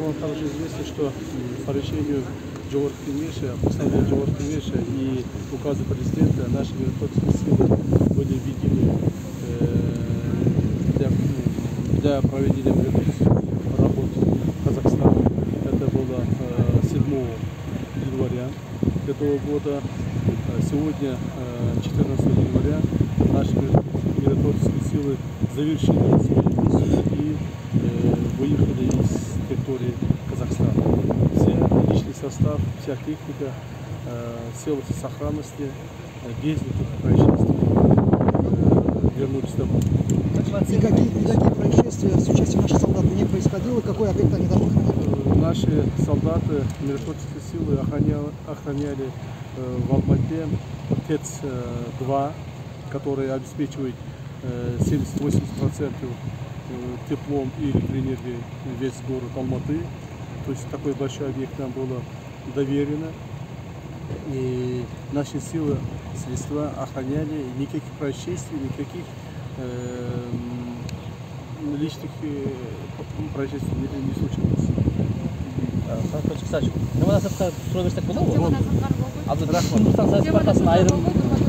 вам также известно, что по решению Джорджа Кенеша, постановления Джорджа Кенеша и указа президента наши миротворческие силы были введены для проведения миротворческих работ в Казахстане. Это было 7 января этого года. Сегодня, 14 января, наши миротворческие силы завершили свою миссию и выехали из территории Казахстана. Все личный состав, вся техника, силы сохранности, без никаких происшествий вернулись домой. Никакие происшествия с участием наших солдат не происходило? Какой объект они там охраняли? Наши солдаты, миротворческие силы охраняли в Алмате ТЭЦ-2, который обеспечивает 70-80% теплом и электроэнергией весь город Алматы. То есть такой большой объект нам было доверено. И наши силы, средства охраняли, никаких происшествий, никаких личных происшествий не случилось. Кстати, кстати,